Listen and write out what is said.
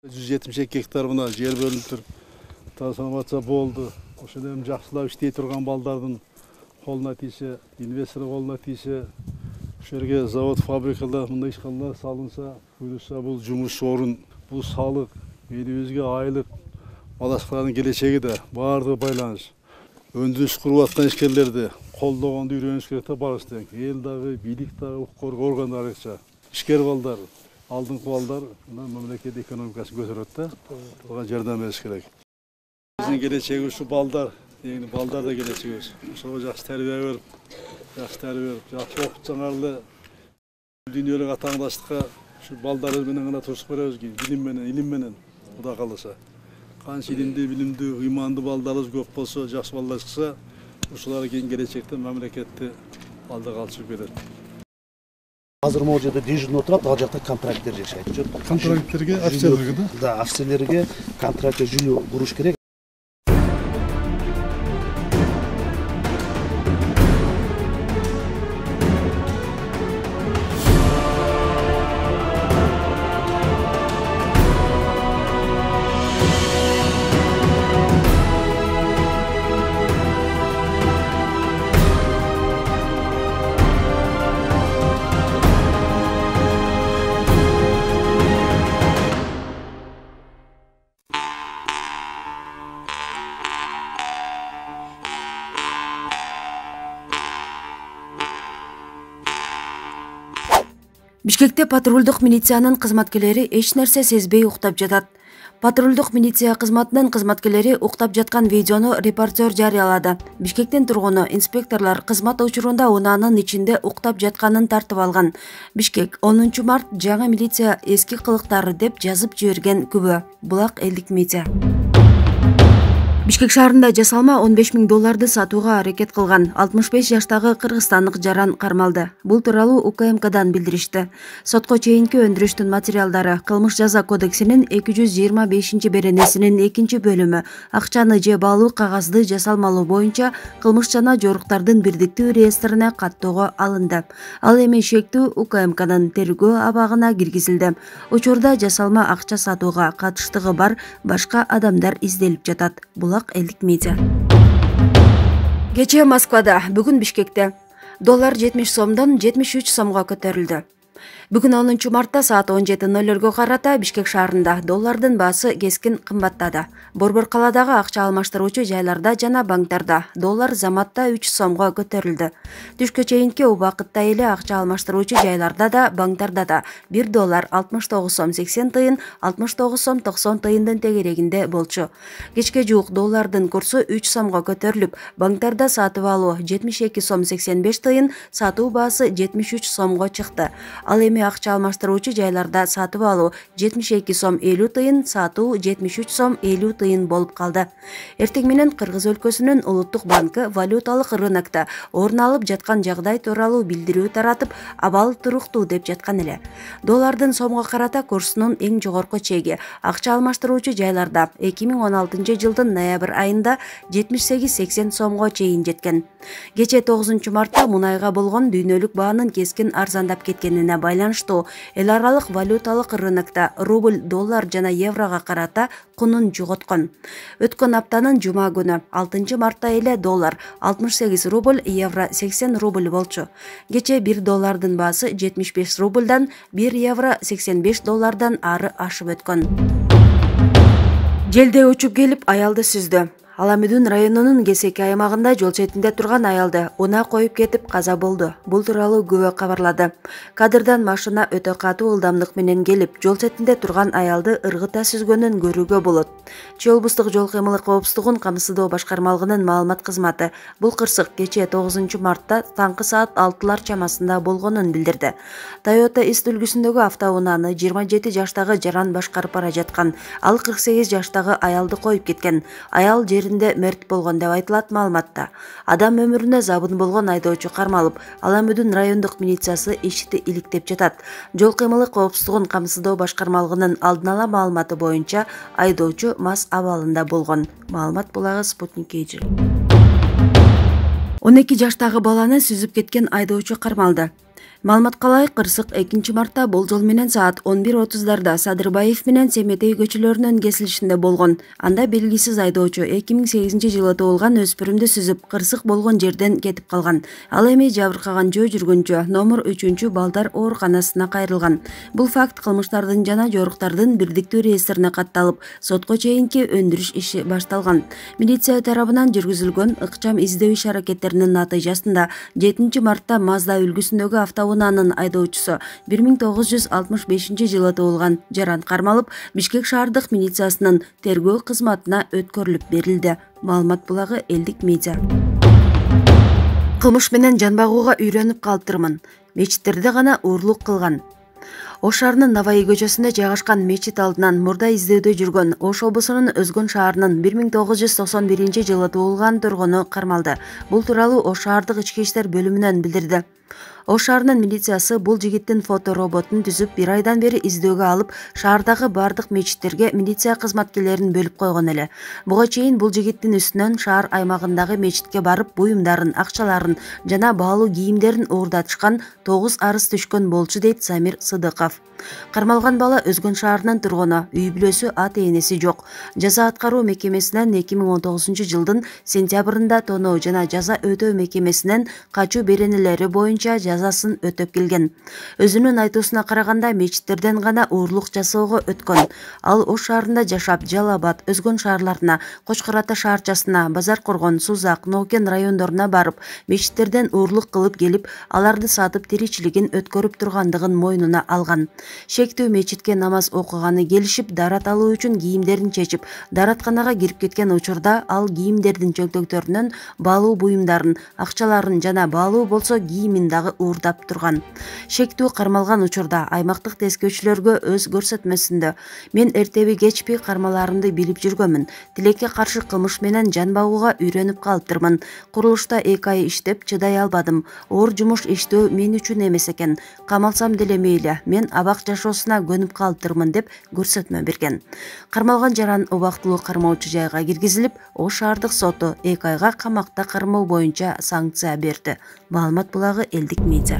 172 гектар мына жер бөлініп тұр. Трансформация болды. Ошода эми жакшылап иштей турган балдардын колуна тийсе, инвестор колуна тийсе, ошол жерге завод, фабрикалар, мындай ишканалар салынса, буюрса бул жумуш орун, бул салык, элибизге айлык, балашкалардын келечеги да баардыгы байланыш. Өндүрүш куруп аткан ишкерлерди колдогонду үйрөнүш керек да барыбыз. Эл дагы, бийлик дагы, укук органдарыча. Ишкер балдар, алдыңкы балдар мына мамлекет экономикасын көтөрөт да. Буга жардам бериш керек. Биздин келечеги ушу балдар, балдар да келечегибиз. Ошого жакшы тарбия берип, жакшы окутсаңар дүйнөлүк атаандаштыкка ушу балдар менен гана турушуп беребиз, илим менен, Кудай кааласа. Канча илимдүү, билимдүү, ыймандуу балдарыбыз көп болсо, жакшы балдар чыкса, ушулар кийин келечекте мамлекетти алдыга алып берет. Азыр могу жерде дежурный отурат, ал жакта контракттер жашайт. Контракттерге, офицерлерге да? Да, офицерлерге контрактка жүйө куруш керек. Бишкекте патрулдук милициянын кызматкерлери эч нерсе сезбей уктап жатат. Патрулдук милиция кызматынын кызматкерлери уктап жаткан видеону репортер жарыялады. Бишкектин тургуну инспекторлор кызмат учурунда унаанын ичинде уктап жатканын тартып алган. Бишкек 10 март жаңы милиция эски кылыктары деп жазып жиберген күбө. Булак элдик медиа. Бишкек шаарында жасалма $15.000 сатууга аракет кылган 65 жаштагы кыргызстандык жаран кармалды. Бул тууралуу УКМКдан билдиришти. Сотко чейинки өндүрүштүн материалдары Кылмыш жаза кодексинин 225-беренесинин 2-бөлүмү акчаны же баалуу кагазды жасалмалоо боюнча кылмыш жана жоруктардын бирдиктүү реестрине каттоого алынды. Ал эми шектүү УКМКнын тергөө абагына киргизилди. Учурда жасалма акча сатууга катыштыгы бар башка адамдар изделип жатат. Элдик медиа. Кечээ Москвада, бүгүн Бишкекте доллар 70 сомдон 73 сомго көтөрүлдү. Бүгүн 10 мартта саат 17:00 карата Бишкек шаарында доллардын баасы кескин кымбаттады. Борбор калаадагы акча алмаштыруучу жайларда жана банктарда доллар заматта 3 сомго көтөрүлдү. Түшкө чейинки убакытта эле акча алмаштыруучу жайларда да, банктарда да 1 доллар 69 сом 80 тыйын, 69 сом 90 тыйындын тегерегинде болчу. Кечке жуук доллардын курсу 3 сомго көтөрүлүп, банктарда сатып алуу 72 сом 85 тыйын, сатуу баасы 73 сомго чыкты. Ал эми акча алмаштыруучу жайларда сатып алуу 72 сом 50 тыйын, сатуу 73 сом 50 тыйын болуп калды. Эртең менен Кыргыз өлкөсүнүн улуттук банкы валюталык рынокто орун алып жаткан жагдай тууралуу билдирүү таратып, абал туруктуу деп жаткан эле. Доллардын сомго карата курсунун эң жогорку чеги акча алмаштыруучу жайларда 2016-жылдын ноябрь айында 78-80 сомго чейин жеткен. Кечээ 9 мартта мунайга болгон дүйнөлүк баанын кескин арзандап кеткенине байланыштуу эл аралык валюталык рынокто рубль, доллар жана еврого карата кунун жоготкон. Өткөн аптанын жума күнү 6 мартта эле доллар 68 рубль, евро 80 рубль болчу. Кечээ 1 доллардын баасы 75 рубльдан, 1 евро 85 доллардан ары ашып өткөн. Желде учуп келип аялды сүздү. Аламүдүн районунун Кесеки аймагында жол четинде турган аялды унаа коюп кетип каза болду. Бул тууралуу күбө кабарлады. Кадырдан машина өтө катуу ылдамдык менен келип, жол четинде турган аялды ыргыта сүзгөнүн көрүүгө болот. Чүй облустук жол кыймылы коопсуздугун камсыздоо башкармалыгынын маалымат кызматы бул кырсык кечээ 9 мартта таңкы саат 6-лар чамасында болгонун билдирди. Toyota Ist үлгүсүндөгү автоунааны 27 жаштагы жаран башкарып бара жаткан. Ал 48 жаштагы аялды коюп кеткен. Аял мерт болгон деп айтылат маалыматта. Адам өмүрүнө забын болгон айдоочу кармалып, Аламүдүн райондук милициясы ишти иликтеп жатат. Жол кыймылы коопсуздугун камсыздоо башкармалыгынын алдын ала маалыматы боюнча айдоочу мас абалында болгон. Маалымат булагы Спутник Эйжи. 12 жаштагы баланы сүзүп кеткен айдоочу кармалды. Маалыматка ылайык, кырсык 2 мартта болжол менен саат 11:30 Садырбаев менен Семетей көчөлөрүнүн кесилишинде болгон. Анда белгисиз айдоочу 2008-жылы туулган өспүрүмдү сүзүп, кырсык болгон жерден кетип калган. Ал эми жабыркаган жөө жүргүнчү номер 3 балдар ооруканасына кайрылган. Бул факт кылмыштардын жана жоруктардын бирдиктүү реестрине катталып, сотко чейинки өндүрүш иши башталган. Милиция тарабынан жүргүзүлгөн ыкчам издөө иш аракеттеринин натыйжасында 7 мартта Мазда үлгүсүндөгү автоунаанын айдоочусу 1965-жылы туулган Жаран Кармалов Бишкек шаардык милициясынын тергөө кызматына өткөрүлүп берилди. Маалымат булагы Элдик медиа. Кылмыш менен жан багууга үйрөнүп калыптырмын. Мечиттерде гана уурлук кылган. Ош шаарынын Наваи көчөсүндө жайгашкан мечит алдынан мурда издөөдө жүргөн Ош облусунун Өзгөн шаарынын 1991-жылы туулган тургуну кармалды. Бул тууралуу Ош шаардык ички иштер бөлүмүнөн билдирди. Ош шаарынын милициясы бул жигиттин фотороботун түзүп 1 айдан бери издөөгө алып, шаардагы бардык мечиттерге милиция кызматкерлерин бөлүп койгон эле. Буга чейин бул жигиттин үстүнөн шаар аймагындагы мечитке барып, буюмдарын, акчаларын жана баалуу кийимдерин уурдатышкан 9 арыз түшкөн болчу, дейт Самир Сыдыков. Кармалган бала Өзгөн шаарынын тургуну, үй бүлөсү, ата-энеси жок. Жаза аткаруу мекемесинен 2019-жылдын сентябрында тоноо жана жаза өтөө мекемесинен качуу беренелери боюнча жазасын өтөп келген. Өзүнүн айтуусуна караганда мечиттерден гана уурлук жасоого өткөн. Ал Ош шаарында жашап, Жалал Абад, Өзгөн шаарларына, Кочкор Ата шаарчасына, Базар Коргон, Сузак, Нокен райондоруна барып, мечиттерден уурлук кылып келип, аларды сатып тиричилигин өткөрүп тургандыгын мойнуна алган. Шектүү мечитке намаз окуганы келишип, дарат алуу үчүн кийимдерин чечип, даратканага кирип кеткен учурда ал кийимдердин чөнтөктөрүнөн баалуу буюмдарын, акчаларын жана баалуу болсо кийимин дагы уурдап турган. Шектүү кармалган учурда аймактык тескөөчүлөргө өз көрсөтмөсүндө: "Мен эртеби кечпи кармаларымды билип жүргөмүн. Тилекке каршы кылмыш менен жан багууга үйрөнүп калыптырмын. Курулушта 2 ай иштеп чыдай албадым. Оор жумуш иштөө мен үчүн эмес экен. Камалсам деле мейли. Мен абак жашоосуна көнүп калыптырмын", деп көрсөтмө берген. Кармалган Жаран убактылуу кармоочу жайга киргизилип, Ош шаардык соту 2 айга камакта кармоо боюнча санкция берди. Маалымат булагы Элдик медиа.